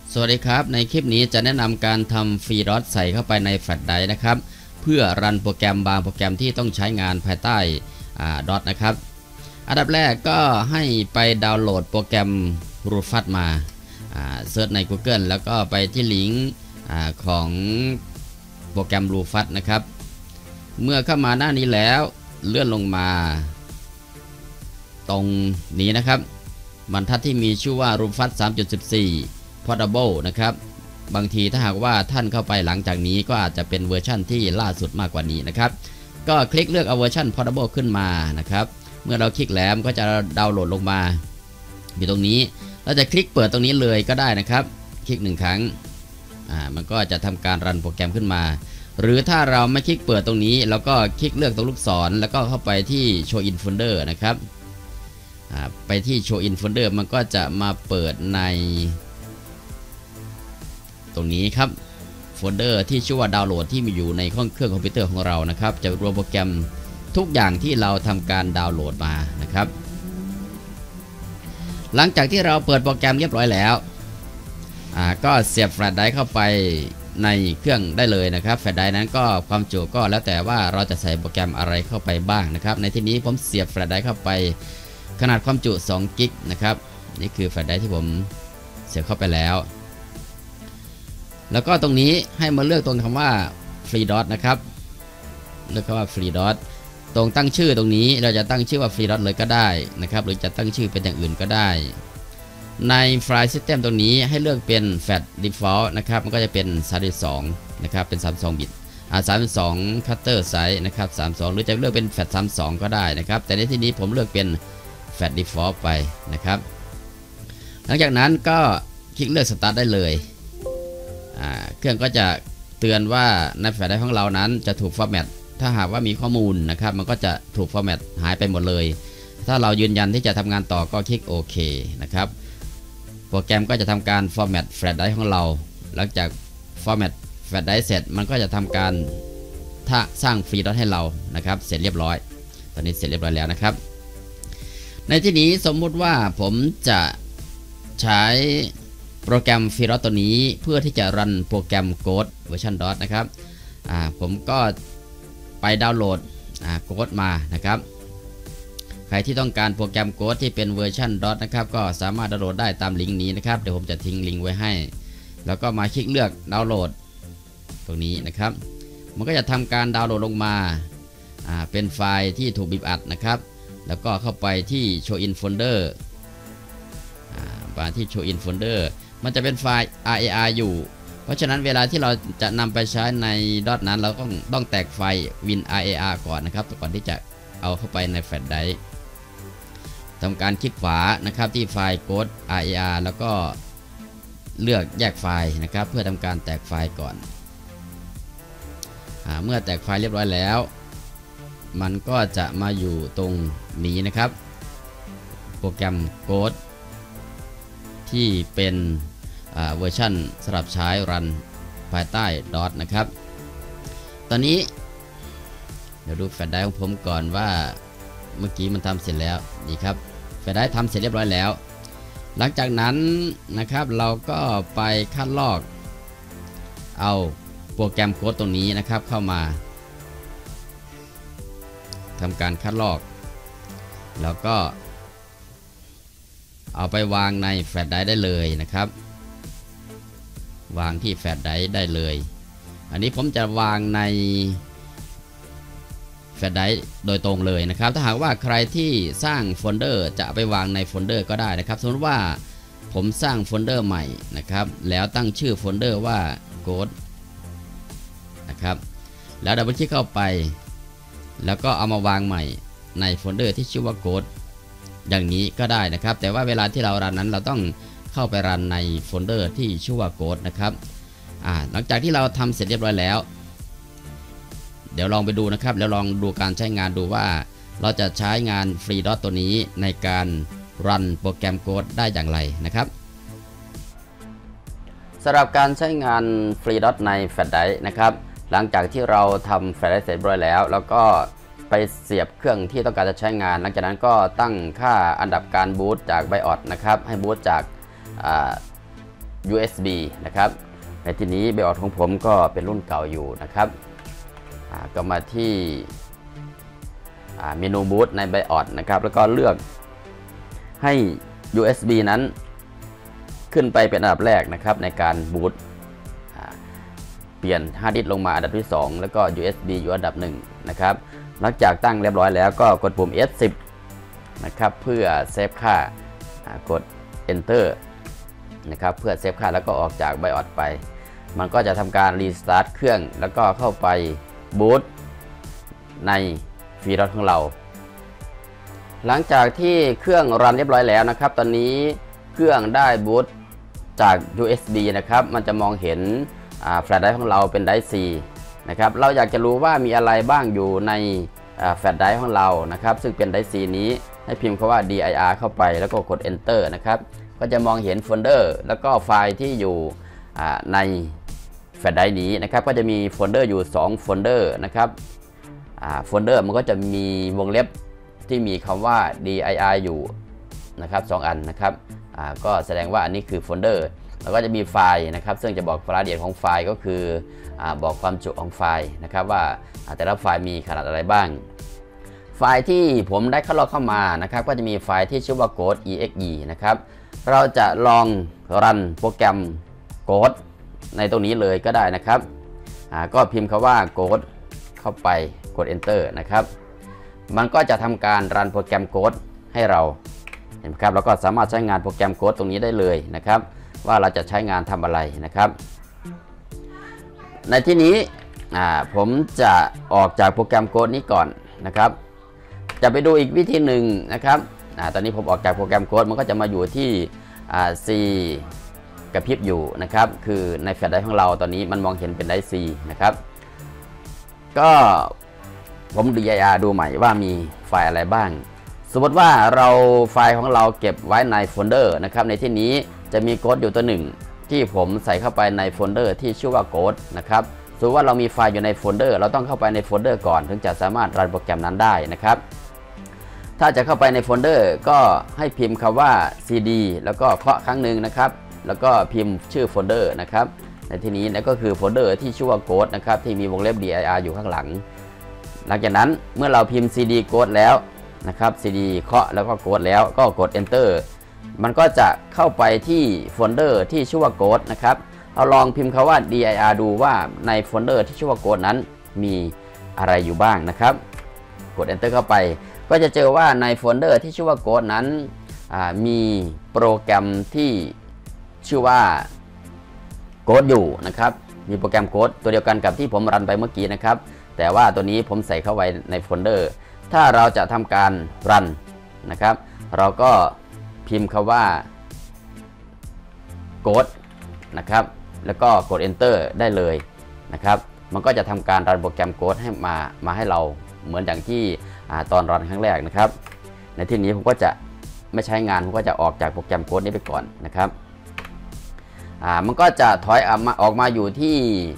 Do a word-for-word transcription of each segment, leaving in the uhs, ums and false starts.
สวัสดีครับในคลิปนี้จะแนะนำการทำฟรีดอทใส่เข้าไปในแฟลชไดรฟ์นะครับเพื่อรันโปรแกรมบางโปรแกรมที่ต้องใช้งานภายใต้ดอทนะครับอันดับแรกก็ให้ไปดาวน์โหลดโปรแกรมรูฟัตมาเซิร์ชใน Google แล้วก็ไปที่ลิงก์ของโปรแกรมรูฟัตนะครับเมื่อเข้ามาหน้านี้แล้วเลื่อนลงมาตรงนี้นะครับบรรทัดที่มีชื่อว่ารูฟัต สามจุดสิบสี่Portable นะครับบางทีถ้าหากว่าท่านเข้าไปหลังจากนี้ก็อาจจะเป็นเวอร์ชั่นที่ล่าสุดมากกว่านี้นะครับก็คลิกเลือกเอาเวอร์ชัน Portable ขึ้นมานะครับเมื่อเราคลิกแล้วก็จะดาวน์โหลดลงมาอยู่ตรงนี้เราจะคลิกเปิดตรงนี้เลยก็ได้นะครับคลิกหนึ่งครั้งอ่ามันก็จะทำการรันโปรแกรมขึ้นมาหรือถ้าเราไม่คลิกเปิดตรงนี้เราก็คลิกเลือกตรงลูกศรแล้วก็เข้าไปที่ Show in Folder นะครับอ่าไปที่ Show in Folder มันก็จะมาเปิดในตรงนี้ครับโฟลเดอร์ที่ชื่อว่าดาวน์โหลดที่มีอยู่ในเครื่องคอมพิวเตอร์ของเรานะครับจะรวมโปรแกรมทุกอย่างที่เราทำการดาวน์โหลดมานะครับหลังจากที่เราเปิดโปรแกรมเรียบร้อยแล้วก็เสียบแฟลชไดรฟ์เข้าไปในเครื่องได้เลยนะครับแฟลชไดรฟ์นั้นก็ความจุก็แล้วแต่ว่าเราจะใส่โปรแกรมอะไรเข้าไปบ้างนะครับในที่นี้ผมเสียบแฟลชไดรฟ์เข้าไปขนาดความจุสองกิกนะครับนี่คือแฟลชไดรฟ์ที่ผมเสียบเข้าไปแล้วแล้วก็ตรงนี้ให้มาเลือกตรงคำว่าฟรีดอทนะครับเลือกคำว่าฟรีดอทตรงตั้งชื่อตรงนี้เราจะตั้งชื่อว่าฟรีดอทเลยก็ได้นะครับหรือจะตั้งชื่อเป็นอย่างอื่นก็ได้ในไฟล์ซิสเต็มตรงนี้ให้เลือกเป็น Fat Default นะครับมันก็จะเป็นสามสิบสองนะครับเป็นสามสิบสองบิตอ่าสามสิบสอง Cutter Size นะครับสามสิบสองหรือจะเลือกเป็น Fat สามสิบสองก็ได้นะครับแต่ในที่นี้ผมเลือกเป็น Fat Default ไปนะครับหลังจากนั้นก็คลิกเลือก Start ได้เลยเครื่องก็จะเตือนว่าในแฟลชไดรฟ์ของเรานั้นจะถูกฟอร์แมตถ้าหากว่ามีข้อมูลนะครับมันก็จะถูกฟอร์แมตหายไปหมดเลยถ้าเรายืนยันที่จะทำงานต่อก็คลิกโอเคนะครับโปรแกรมก็จะทำการฟอร์แมตแฟลชไดรฟ์ของเราหลังจากฟอร์แมตแฟลชไดรฟ์เสร็จมันก็จะทำการถ้าสร้างฟรีดอทให้เรานะครับเสร็จเรียบร้อยตอนนี้เสร็จเรียบร้อยแล้วนะครับในที่นี้สมมุติว่าผมจะใช้โปรแกรมฟรีดอทตัวนี้เพื่อที่จะรันโปรแกรมโค้ดเวอร์ชันดอทนะครับผมก็ไปดาวน์โหลดโค้ดมานะครับใครที่ต้องการโปรแกรมโค้ดที่เป็นเวอร์ชันดอทนะครับก็สามารถดาวน์โหลดได้ตามลิงก์นี้นะครับเดี๋ยวผมจะทิ้งลิงก์ไว้ให้แล้วก็มาคลิกเลือกดาวน์โหลดตรงนี้นะครับมันก็จะทำการดาวน์โหลดลงมาเป็นไฟล์ที่ถูกบีบอัดนะครับแล้วก็เข้าไปที่ Show in Folder มาที่ Show in Folderมันจะเป็นไฟล์ อาร์ เอ อาร์ อยู่เพราะฉะนั้นเวลาที่เราจะนำไปใช้ในดอทนั้นเราต้องต้องแตกไฟล์ win อาร์ เอ อาร์ ก่อนนะครับก่อนที่จะเอาเข้าไปในแฟลชไดรฟ์ทำการคลิกขวานะครับที่ไฟล์โค้ด อาร์ เอ อาร์ แล้วก็เลือกแยกไฟล์นะครับเพื่อทำการแตกไฟล์ก่อนเมื่อแตกไฟล์เรียบร้อยแล้วมันก็จะมาอยู่ตรงนี้นะครับโปรแกรมโค้ดที่เป็นเวอร์ชันสำหรับใช้รันภายใต้ดอทนะครับตอนนี้เดี๋ยวดูแฟลชไดรฟ์ของผมก่อนว่าเมื่อกี้มันทำเสร็จแล้วนี่ครับแฟลชไดรฟ์ทำเสร็จเรียบร้อยแล้วหลังจากนั้นนะครับเราก็ไปคัดลอกเอาโปรแกรมโค้ดตรงนี้นะครับเข้ามาทำการคัดลอกแล้วก็เอาไปวางในแฟลชไดรฟ์ได้เลยนะครับวางที่แฟลชไดรฟ์ได้เลยอันนี้ผมจะวางในแฟลชไดรฟ์โดยตรงเลยนะครับถ้าหากว่าใครที่สร้างโฟลเดอร์จะไปวางในโฟลเดอร์ก็ได้นะครับสมมติว่าผมสร้างโฟลเดอร์ใหม่นะครับแล้วตั้งชื่อโฟลเดอร์ว่าโค้ดนะครับแล้วดับเบิลคลิกเข้าไปแล้วก็เอามาวางใหม่ในโฟลเดอร์ที่ชื่อว่าโค้ดอย่างนี้ก็ได้นะครับแต่ว่าเวลาที่เรารันนั้นเราต้องเข้าไปรันในโฟลเดอร์ที่ชื่อว่าโค้ดนะครับหลังจากที่เราทำเสร็จเรียบร้อยแล้วเดี๋ยวลองไปดูนะครับแล้วลองดูการใช้งานดูว่าเราจะใช้งานฟรีดอทตัวนี้ในการรันโปรแกรมโค้ดได้อย่างไรนะครับสำหรับการใช้งานฟรีดอทในแฟลชไดรฟ์นะครับหลังจากที่เราทำแฟลชไดรฟ์เสร็จเรียบร้อยแล้วแล้วก็ไปเสียบเครื่องที่ต้องการจะใช้งานหลังจากนั้นก็ตั้งค่าอันดับการบูตจากไบออสนะครับให้บูตจากยู เอส บี นะครับในที่นี้ไบออดของผมก็เป็นรุ่นเก่าอยู่นะครับก็มาที่เมนูบูตในไบออดนะครับแล้วก็เลือกให้ ยู เอส บี นั้นขึ้นไปเป็นอันดับแรกนะครับในการบูตเปลี่ยนฮาร์ดดิสก์ลงมาอันดับที่สองแล้วก็ ยู เอส บี อยู่อันดับหนึ่งนะครับหลังจากตั้งเรียบร้อยแล้วก็กดปุ่ม เอฟ สิบ นะครับเพื่อเซฟค่ากด Enter นะครับเพื่อเซฟค่าแล้วก็ออกจากไบออดไปมันก็จะทำการรีสตาร์ทเครื่องแล้วก็เข้าไปบูตในฟรีดอทของเราหลังจากที่เครื่องรันเรียบร้อยแล้วนะครับตอนนี้เครื่องได้บูตจาก ยู เอส บี นะครับมันจะมองเห็นแฟลชไดรฟ์ของเราเป็นไดรฟ์ C นะครับเราอยากจะรู้ว่ามีอะไรบ้างอยู่ในแฟลชไดรฟ์ของเรานะครับซึ่งเป็นไดรฟ์ C นี้ให้พิมพ์คำว่า ดี ไอ อาร์ เข้าไปแล้วก็กด Enter นะครับก็จะมองเห็นโฟลเดอร์แล้วก็ไฟล์ที่อยู่ในแฟลชไดรฟ์นี้นะครับก็จะมีโฟลเดอร์อยู่สองโฟลเดอร์นะครับโฟลเดอร์มันก็จะมีวงเล็บที่มีคำว่า ดี ไอ อาร์ อยู่นะครับสองอันนะครับก็แสดงว่าอันนี้คือโฟลเดอร์แล้วก็จะมีไฟล์นะครับซึ่งจะบอกรายละเอียดของไฟล์ก็คืออบอกความจุของไฟล์นะครับว่าแต่ละไฟล์มีขนาดอะไรบ้างไฟล์ที่ผมได้เข้าลอกเข้ามานะครับก็จะมีไฟล์ที่ชื่อว่า code อี เอ็กซ์ อี นะครับเราจะลองรันโปรแกรม code ในตรงนี้เลยก็ได้นะครับก็พิมพ์คำว่า code เข้าไปกด enter นะครับมันก็จะทำการรันโปรแกรม code ให้เราเห็นไหมครับเราก็สามารถใช้งานโปรแกรม code ตรงนี้ได้เลยนะครับว่าเราจะใช้งานทำอะไรนะครับในที่นี้ผมจะออกจากโปรแกรม code นี้ก่อนนะครับจะไปดูอีกวิธีหนึ่งนะครับตอนนี้ผมออกจากโปรแกรม code มันก็จะมาอยู่ที่ C กระพริบอยู่นะครับคือในแฟลชไดรฟ์ของเราตอนนี้มันมองเห็นเป็นไดรฟ์ C นะครับก็ผม ดี ไอ อาร์ ดูใหม่ว่ามีไฟล์อะไรบ้างสมมติว่าเราไฟล์ของเราเก็บไว้ในโฟลเดอร์นะครับในที่นี้จะมีโค้ดอยู่ตัวหนึ่งที่ผมใส่เข้าไปในโฟลเดอร์ที่ชื่อว่าโค้ดนะครับสมมติว่าเรามีไฟล์อยู่ในโฟลเดอร์เราต้องเข้าไปในโฟลเดอร์ก่อนถึงจะสามารถรันโปรแกรมนั้นได้นะครับถ้าจะเข้าไปในโฟลเดอร์ก็ให้พิมพ์คำว่า ซี ดี แล้วก็เคาะครั้งหนึ่งนะครับแล้วก็พิมพ์ชื่อโฟลเดอร์นะครับในที่นี้นั่นก็คือโฟลเดอร์ที่ชื่อว่าโค้ดนะครับที่มีวงเล็บ ดี ไอ อาร์ อยู่ข้างหลังหลังจากนั้นเมื่อเราพิมพ์ ซี ดี โค้ดแล้วนะครับ ซี ดี เคาะแล้วก็โค้ดแล้วก็กด enter มันก็จะเข้าไปที่โฟลเดอร์ที่ชื่อว่าโค้ดนะครับเราลองพิมพ์คำว่า ดี ไอ อาร์ ดูว่าในโฟลเดอร์ที่ชื่อว่าโค้ดนั้นมีอะไรอยู่บ้างนะครับกด enter เข้าไปก็จะเจอว่าในโฟลเดอร์ที่ชื่อว่าโค้ดนั้นมีโปรแกรมที่ชื่อว่าโค้ดอยู่นะครับมีโปรแกรมโค้ดตัวเดียวกันกับที่ผมรันไปเมื่อกี้นะครับแต่ว่าตัวนี้ผมใส่เข้าไว้ในโฟลเดอร์ถ้าเราจะทำการรันนะครับเราก็พิมพ์คำว่าโค้ดนะครับแล้วก็กด enter ได้เลยนะครับมันก็จะทำการรันโปรแกรมโค้ดให้มามาให้เราเหมือนอย่างที่ตอนรันครั้งแรกนะครับในที่นี้ผมก็จะไม่ใช้งานผมก็จะออกจากโปรแกรมโค้ดนี้ไปก่อนนะครับมันก็จะถอยออกมาออกมาอยู่ที่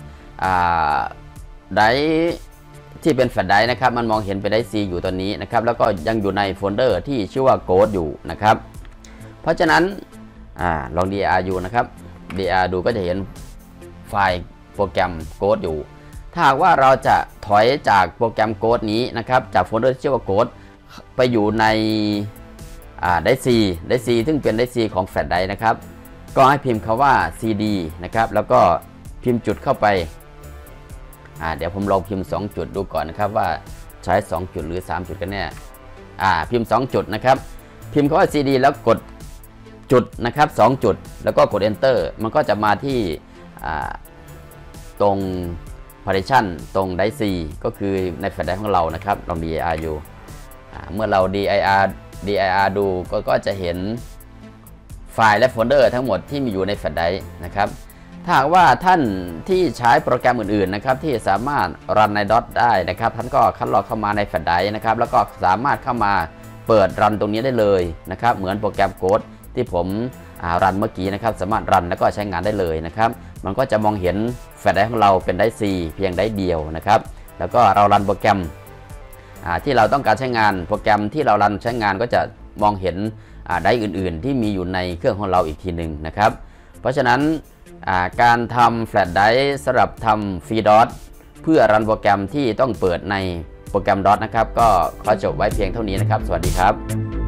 ไดรฟ์ที่เป็นแฟลชไดรฟ์นะครับมันมองเห็นเป็นไดรฟ์ C อยู่ตอนนี้นะครับแล้วก็ยังอยู่ในโฟลเดอร์ที่ชื่อว่าโค้ดอยู่นะครับเพราะฉะนั้นอลอง ดี ไอ อาร์ อยู่นะครับ ดี ไอ อาร์ ดูก็จะเห็นไฟล์โปรแกรมโค้ดอยู่ถ้าหากว่าเราจะถอยจากโปรแกรมโค้ดนี้นะครับจากโฟลเดอร์ที่ชื่อว่าโค้ดไปอยู่ในไดรฟ์ C ไดรฟ์ C ซึ่งเป็นไดรฟ์ C ของแฟลชไดรฟ์นะครับก็ให้พิมพ์คำว่า ซี ดี นะครับแล้วก็พิมพ์จุดเข้าไปเดี๋ยวผมลองพิมพ์สองจุดดูก่อนนะครับว่าใช้สองจุดหรือสามจุดกันแน่พิมพ์สองจุดนะครับพิมพ์คำว่า ซี ดี แล้วกดจุดนะครับสองจุดแล้วก็กด enter มันก็จะมาที่ตรง partition ตรง ไดรฟ์ C ก็คือในแฟลชไดรฟ์ของเรานะครับลอง ดี ไอ อาร์ อยู่เมื่อเรา ดี ไอ อาร์ ดี ไอ อาร์ ดูก็ก็จะเห็นไฟล์และโฟลเดอร์ทั้งหมดที่มีอยู่ในแฟลชไดรฟ์นะครับถ้าหากว่าท่านที่ใช้โปรแกรมอื่นๆนะครับที่สามารถรันใน ดอท ได้นะครับท่านก็คัดลอกเข้ามาในแฟลชไดรฟ์นะครับแล้วก็สามารถเข้ามาเปิดรันตรงนี้ได้เลยนะครับเหมือนโปรแกรมโค้ดที่ผมรันเมื่อกี้นะครับสามารถรันแล้วก็ใช้งานได้เลยนะครับมันก็จะมองเห็นแฟลชไดรฟ์ของเราเป็นไดรฟ์ C เพียงไดรฟ์เดียวนะครับแล้วก็เรารันโปรแกรมที่เราต้องการใช้งานโปรแกรมที่เรารันใช้งานก็จะมองเห็นไดรฟ์อื่นๆที่มีอยู่ในเครื่องของเราอีกทีหนึ่งนะครับเพราะฉะนั้นการทำแฟลชไดรฟ์สำหรับทำฟรีดอทเพื่อรันโปรแกรมที่ต้องเปิดในโปรแกรม ดอท นะครับก็ขอจบไว้เพียงเท่านี้นะครับสวัสดีครับ